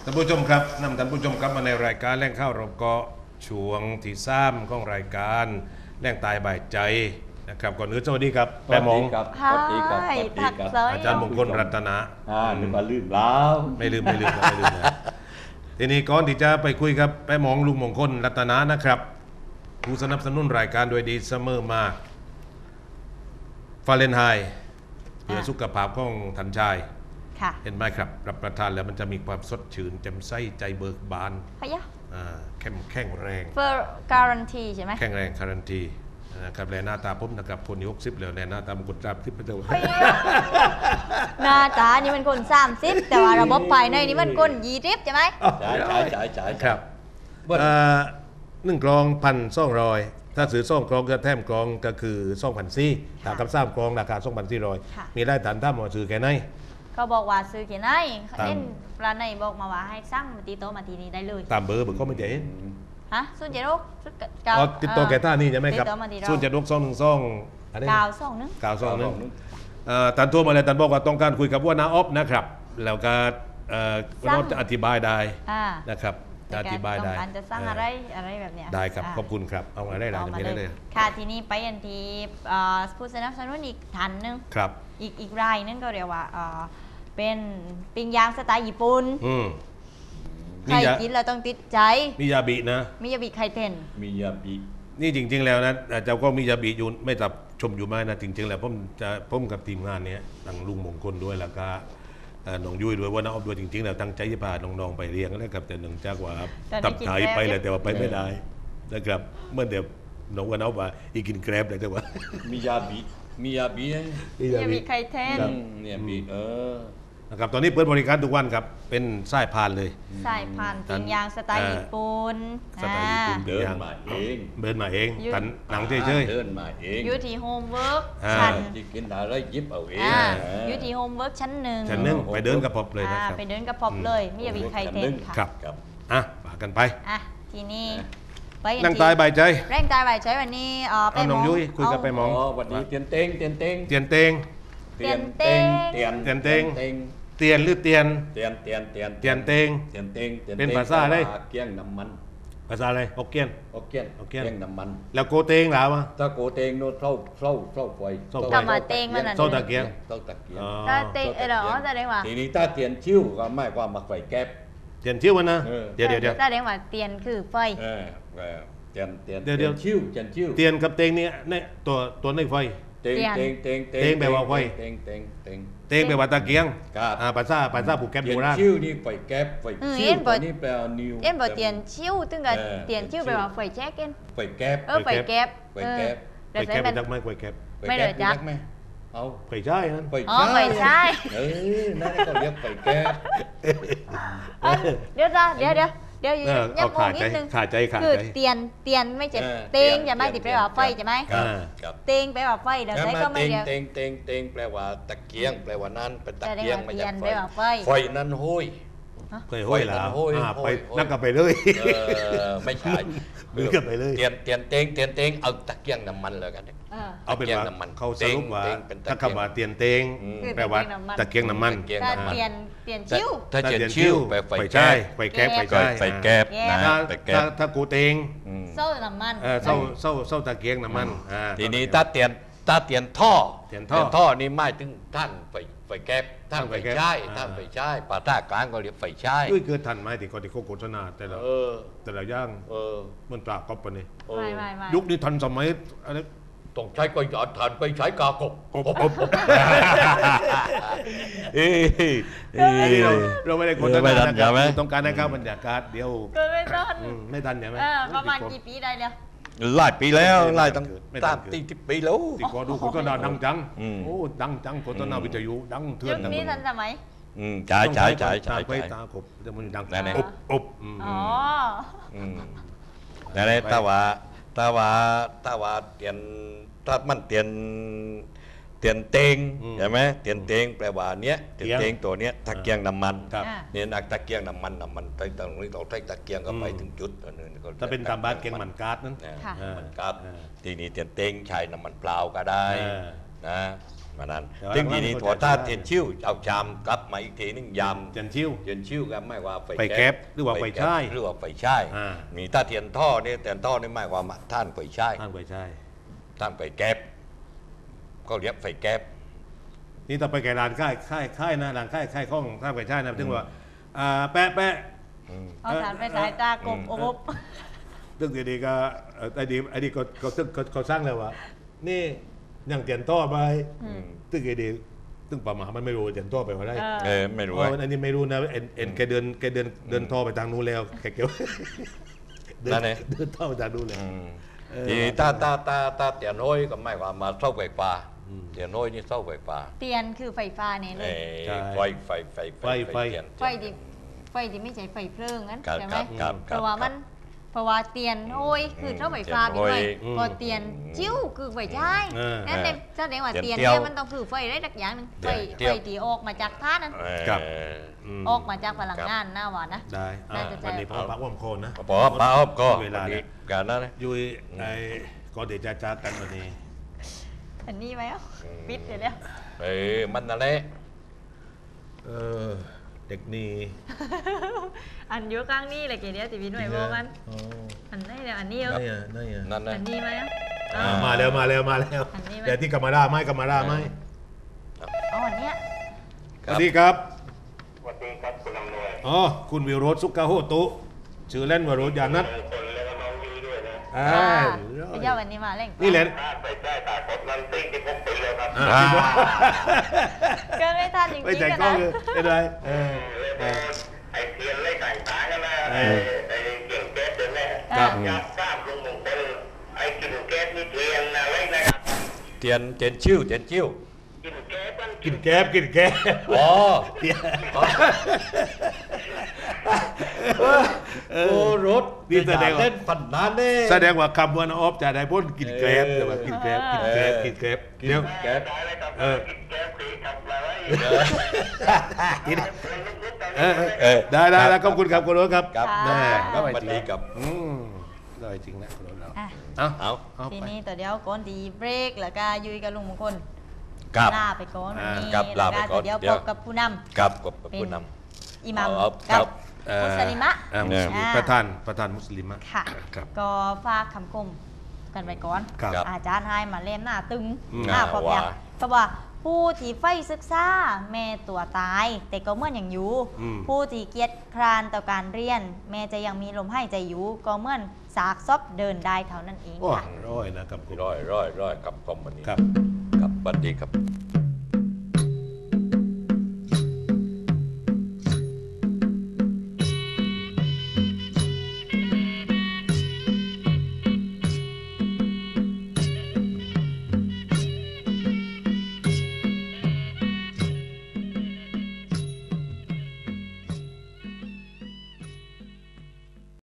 านผู้ชมครับนำท่านผู้ชมครับมาในรายการแหล่งข้าวเราก็ช่วงที่3ของรายการแหล่งตายบ่ายใจนะครับก่อนอื่นสวัสดีครับแปมงสวัสดีครับอาจารย์มงคลรัตนะนึกว่าลืมแล้วไม่ลืมนะทีนี้ก่อนที่จะไปคุยกับแปมงลุงมงคลรัตนะนะครับผู้สนับสนุนรายการโดยดีเสมอมาฟาเรนไฮต์เพื่อสุขภาพของท่านชายเห็นไหมครับรับประทานแล้วมันจะมีความสดชื่นแจ่มใสใจเบิกบานแข็งแรงเฟอร์การันตีใช่ไหมแข็งแรงการันตีนะครับแลหน้าตาผมนะครับคนยุค10แล้วแลหน้าตามันคน30ไปเท่าไหร่หน้าตานี่มันคน30แต่ว่าระบบภายในนี่มันคน20ใช่ไหมใช่ครับ1 กลอง1,200ถ้าซื้อ2 กลองก็แถมกลองก็คือ2,400ถ้ากับ3 กลองราคา2,400มีได้ฐานท่ามาซื้อแค่ไหนเขาบอกว่าซื้อแค่ไหนเล่นร้านไหนบอกมาว่าให้สั่งมาตีโต๊ะมาทีนี้ได้เลยตามเบอร์ผมก็ไม่เห็นฮะ0 7 6 ติดต่อแกท่านี่ใช่ไหมครับ0 7 6 2 1 2 921ตันทั่วมาเลยตันบอกว่าต้องการคุยกับว่านาออฟนะครับแล้วก็เราจะอธิบายได้นะครับอธิบายได้จะสร้างอะไรแบบเนี้ยได้ครับขอบคุณครับเอาอะไรได้ไม่ได้เลยค่ะทีนี้ไปอันที่ผู้สนับสนุนอีกท่านนึงครับอีกรายนึงก็เรียกว่าเป็นปิ้งย่างสไตล์ญี่ปุ่นใครกินเราต้องติดใจมิยาบินะมิยาบิไข่เทนมิยาบินี่จริงๆแล้วนะเจ้าก็มิยาบิอยู่ไม่ตับชมอยู่ไหมนะจริงๆแล้วผมกับทีมงานนี้ทั้งลุงมงคลด้วยแล้วก็น้องยุ้ยด้วยว่าน้าออฟด้วยจริงๆแล้วตั้งใจจะพาน้องๆไปเรียนนะครับแต่หนึ่งจากว่าตับถ่ายไปเลยแต่ว่าไปไม่ได้นะครับเมื่อเดี๋ยวน้องว่าน้าว่าอีกินแกร็บเลยแต่ว่ามิยาบิไข่เทนเนี่ยบินะครับตอนนี้เปิดบริการทุกวันครับเป็นสายพานเลยสายพานปิ้งย่างสไตล์ญี่ปุ่นเดินมาเองตันหนังเฉยเดินมาเองอยู่ที่โฮมเวิร์กชั้นที่กินอะไรยิบเอาเองอยู่ที่โฮมเวิร์กชั้นหนึ่งไปเดินกระพบเลยนะครับไปเดินกระพบเลยมิยาบิไข่เทนค่ะครับมากันไปทีนี้นั่งตายใบใจแรงตายใบใจวันนี้ไปน้องยุ้ยคุยกับไปมองวันนี้เตียนเตงเตียนเตงเตียนหรือเตียนเป็นภาษาอะไรเกี้ยงน้ำมันภาษาอะไรฮกเกี้ยนเกี้ยงน้ำมันแล้วโกเตงหรอวะถ้าโกเตงโน้ตเท่าไฟกำมาเตงมันโซตะเกียงถ้าเตงเหรอแสดงว่าทีนี้ถ้าเตียนชิวก็ไม่ว่ามาไฟแก๊บเตียนชิวนะเดี๋ยวแสดงว่าเตียนคือไฟเตียนชิวเตียนกับเตงเนี่ยตัวในไฟเตงแปลว่าไฟเตงแปลว่าตะเกียงภาษาผูกแก๊บโบราณชิวนี่ไฟแก๊บไฟชิวนี่แปลว่านิวบอกเตียนชิวตึงกับเตียนชิวแปลว่าไฟแจ๊กไฟแก๊บไฟแก๊บเป็นจักไหมไฟแก๊บไม่เลยจักเอาไฟใช่ฮะไฟใช่นั่นก็เรียกไฟแก๊บเดี๋ยวยังงงนิดนึงคือเตียนไม่ใช่เตงใช่ไหมติดแปลว่าไฟใช่ไหมเตงแปลว่าไฟเดี๋ยวใช้ก็ไม่เรียกเตงแปลว่าตะเกียงแปลว่านั่นเป็นตะเกียงไม่ใช่ไฟนั่นห้อยเคยห้อยแล้วไปนั่งกันไปเลยไม่ใช่มือกันไปเลยเตียนเตงเอาตะเกียงน้ำมันเลยกันเอาเป็นว่าเขาสรุปว่าถ้าคำว่าเตียนเตงแปลว่าตะเกียงน้ำมันถ้าเตียนชิวถ้าเตียนชิวแปลไฟใช่ไฟแก๊บถ้ากูเตงโซ่น้ำมันโซ่ตะเกียงน้ำมันทีนี้ถ้าเตียนท่อนี่ไม่ถึงท่านไฟแก๊บท่านไฟใช่ภาษากลางก็เรียกไฟใช่ด้วยเกิดทันไหมที่เขาโฆษณาแต่ละย่างมันปลากรอบปะนี่ยุคนี้ทันสมัยอะไรต้องใช้ก็หยอดทันไปใช้กากบเราไม่ได้โฆษณานะครับต้องการให้เข้าบรรยากาศเดียวไม่ทันใช่ไหมประมาณกี่ปีได้แล้วหลายปีแล้วหลายตั้ง30 ปีแล้วติดคอดูโฆษณาดังจังโอ้ดังจังโฆษณาวิทยุดังเถื่อนยุคนี้ทันสมัยใช่ไปตาขบจะมันดังอบนั่นแหละถ้าว่าเตียนถ้ามันเตียนเตงใช่ไหมเตียนเตงแปลว่าเนี้ยเตียนเตงตัวเนี้ยตะเกียงน้ำมันเนี่ยนักตะเกียงน้ำมันตรงนี้เราใช้ตะเกียงก็ไปถึงจุดถ้าเป็นตามบ้านเกียงมันก๊าซนั้นมันก๊าซทีนี้เตียนเตงใช้น้ำมันเปล่าก็ได้นะมานั้นแต่ว่าซึ่งทีนี้หลังๆถั่วต้าเข้าใจเทียนชิ่วเอาชามกลับมาอีกทีนึงยำเทียนชิ่วเทียนชิ่วก็ไม่ว่าไฟไฟแก๊ปหรือว่าไฟฉายหรือว่าไฟฉายอ่ามีถ้าเทียนท่อเนี่ยเทียนท่อนี่หมายความว่าท่านไฟฉายท่านไปใช่ท่านไฟแก๊ปก็เรียกไฟแก๊ปนี่ต่อไปแกร้านค่ายนะร้านค่ายข้องท่านไปใช่นะถึงว่าแปะเอาฐานไปสายตากบอบตึกดีๆก็ไอ้ดีก็ตึกเขาสร้างเลยว่านี่ยังเตียนต่อไปตึกดีตึกประมาณมันไม่รู้เตียนต่อไปว่าได้ไม่รู้อันนี้ไม่รู้นะเอ็นแกเดินท่อไปทางนู้นแล้วแกเกี่ยวเดินท่อไปทางนู้นแล้วทีนี้ถ้าเตียนห้อยก็หมายความมาเสาไฟฟ้าเตียนห้อยนี่เสาไฟฟ้าเตียนคือไฟฟ้าเนี่ยเลยไฟเตียนไฟที่ไม่ใช่ไฟเพลิงนั้นครับใช่ไหมครับเพราะว่าเตียนโอ้ยคือเท่าไฟฟ้าไปด้วยเตียนโอ้ยพอเตียนจิ้วคือไฟฉายนั่นเองแสดงว่าเตีเตียยนนเตี้ยวเนี่ยมันต้องคือไฟได้สักอย่างหนึงไฟที่ออกมาจากท่านั้นครับออกมาจากพลังงานหน้าหวานนะได้น่าจะใช่วันนี้พ่อพักว่อมโคนนะพอป้าอบก็เวลาเนี่ยการนั้นยุ้ยไอ้ก็เดี๋ยวจะจ้ากันวันนี้อันนี้ไหมอ่ะปิดเดี๋ยวมันนั่นแหละเด็กนี่อันอยู่กลางนี่เลยกี่เดียวจะมีหน่วยโบกันอันไหนเดี๋ยวอันนี้เหรอนั่นไงนั่นอันนี้ไหมอ่ะมาแล้วอันนี้ไหมเดี๋ยวที่กามาราไหมอ๋ออันเนี้ยสวัสดีครับสวัสดีครับคุณอำนวยอ๋อคุณวิโรจน์สุกาโหตุชื่อเล่นวโรจน์ยานัทคนแล้วก็น้องวีด้วยนะไปเจ้าวันนี้มาเล่นนี่แหละถ้าไปได้ตากดนันติ้งที่ผมเป็นเลยครับเกินไม่ทันจริงไม่ๆใจกันกล้องนะเลยเป็นไรไอ้เทียนเล่ต่างๆกันนะไอ้เก่งแก๊สเดี๋ยวนี้ครับยับทราบลุงมงคลไอ้กินแก๊สนี่เทียนอะไรนะครับเตียนชิ่วกินแก๊สมันกินแก๊บอ๋อ โอ้รถนี่แสดงว่าเล่นฝันนานเน่แสดงว่าคำวันออฟจะได้พ้นกินแกร็บใช่ไหมกินแกร็บเดี๋ยวแก๊ปตายเลยครับกินแก๊สสีกับอะไรกินได้แล้วขอบคุณครับคุณรถครับครับได้ก็ไปดีกับได้จริงนะคุณรถเราอ่ะเอาเอาทีนี้ตัวเดียวก่อนดีเบรกแล้วก็ยุยกับลุงมงคลกับลาไปก่อนวันนี้ครับลาไปก่อนแล้วเดี๋ยวเดี๋พยวบกับผู้นำกับผู้นอิหมัมเอากัครับ บมุสลิมะมุสลิมประธานมุสลิมะค่ะครับก็ฝากคำคมกันไปก่อนครับอาจารย์ให้มาเล่มหน้าตึงหน้าพอว่าเพราะว่าผู้ที่ไฟศึกษาแม่ตัวตาย แต่ก็เหมื่อนอย่างอยู่ ผู้ที่เกียจคร้านต่อการเรียน แม่จะยังมีลมหายใจอยู่ก็เหมื่อนสากซบเดินได้เท่านั้นเองโอ้ค่ะร้อยนะครับคุณร้อยกับคอมวันนี้ครับกับบัดดีครับ